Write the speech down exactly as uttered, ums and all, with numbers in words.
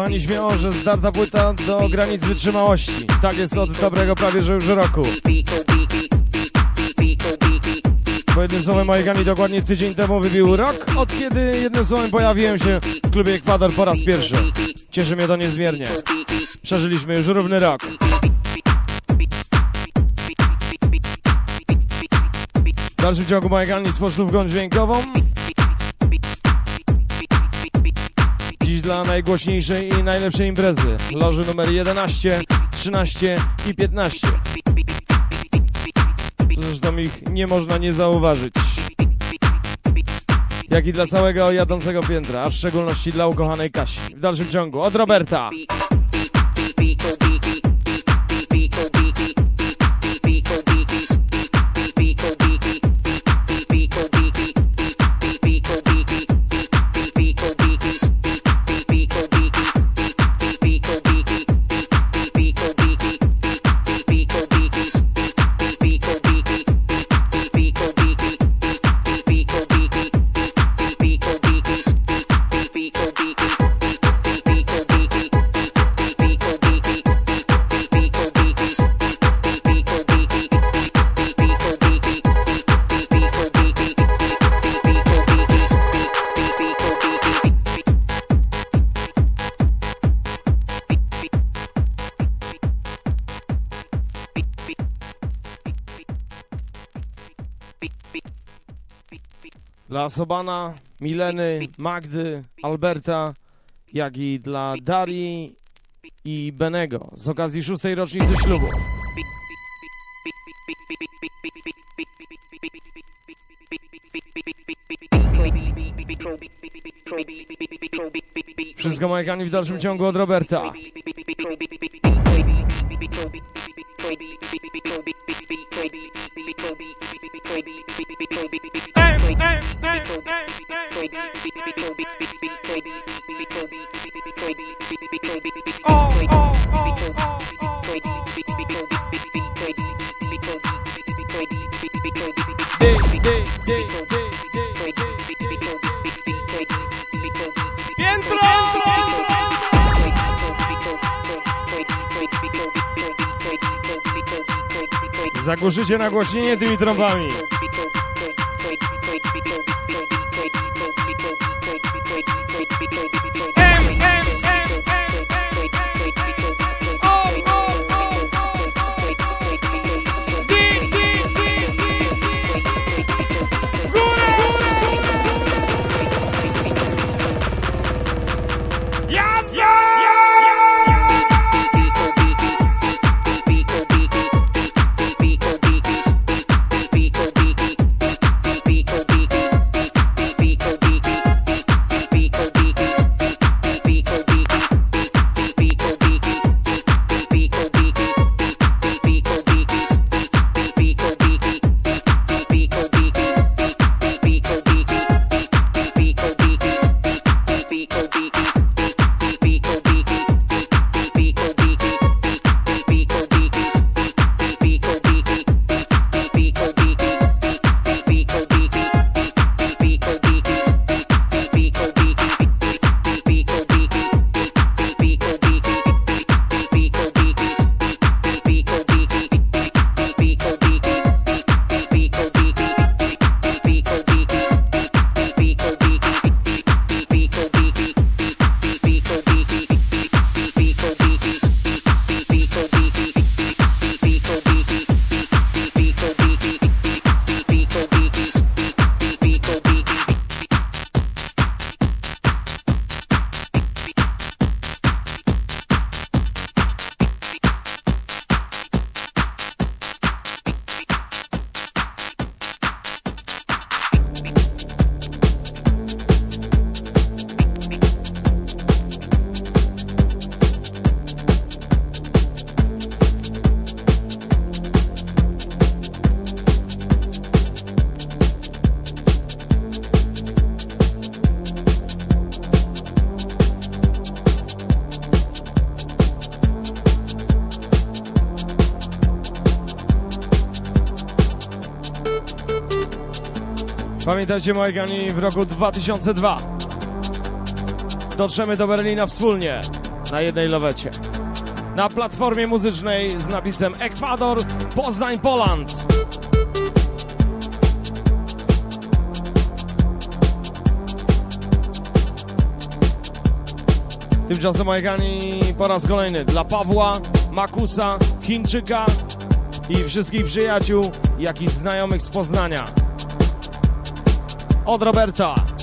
kochani, śmiało, że zdarta płyta do granic wytrzymałości. Tak jest od dobrego prawie że już roku. Po jednym słowem, moi kochani, dokładnie tydzień temu wybił rok, od kiedy jednym słowem pojawiłem się w klubie Ekwador po raz pierwszy. Cieszy mnie to niezmiernie. Przeżyliśmy już równy rok. W dalszym ciągu, moi kochani, z pocztówką dźwiękową. Dziś dla najgłośniejszej i najlepszej imprezy. Loży numer jedenaście, trzynaście i piętnaście. Zresztą ich nie można nie zauważyć. Jak i dla całego jadącego piętra, a w szczególności dla ukochanej Kasi. W dalszym ciągu od Roberta. Dla Sobana, Mileny, Magdy, Alberta, jak i dla Darii i Benego z okazji szóstej rocznicy ślubu. Wszystko, moje kochani, w dalszym ciągu od Roberta. Zagłuszycie nagłośnienie tymi trąbami. Pamiętajcie, moi kochani, w roku dwa tysiące drugi dotrzemy do Berlina wspólnie. na jednej lawecie. Na platformie muzycznej z napisem Ekwador, Poznań, Poland. Tymczasem Majgani po raz kolejny dla Pawła, Makusa, Chińczyka i wszystkich przyjaciół, jak i znajomych z Poznania. Od Roberta.